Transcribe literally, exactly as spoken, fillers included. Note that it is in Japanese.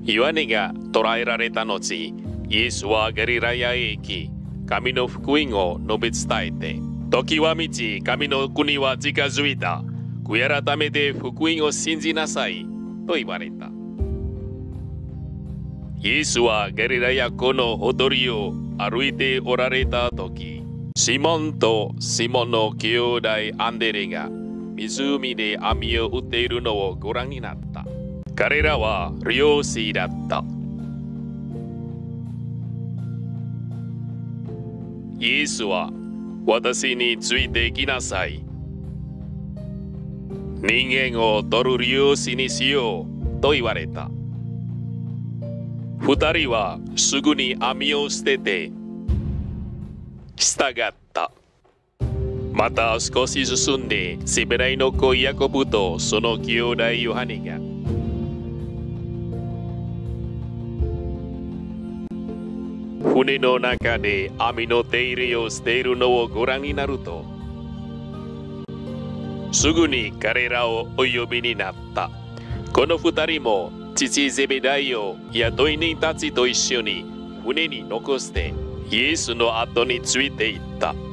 ヨハネが捕らえられた後、イエスはガリラヤへ行き、神の福音を述べ伝えて、時は満ち、神の国は近づいた。悔い改めて福音を信じなさい。と言われた。イエスはガリラヤ湖のほとりを歩いておられた時、シモンとシモンの兄弟アンデレが湖で網を打っているのをご覧になった。彼らは漁師だった。イエスは私についてきなさい。人間を取る漁師にしようと言われた。二人はすぐに網を捨てて従った。また少し進んでセベライの子ヤコブとその兄弟ヨハネが船の中で網の手入れをしているのをご覧になると、すぐに彼らをお呼びになった。この二人も父ゼベダイを雇い人たちと一緒に船に残してイエスの後についていった。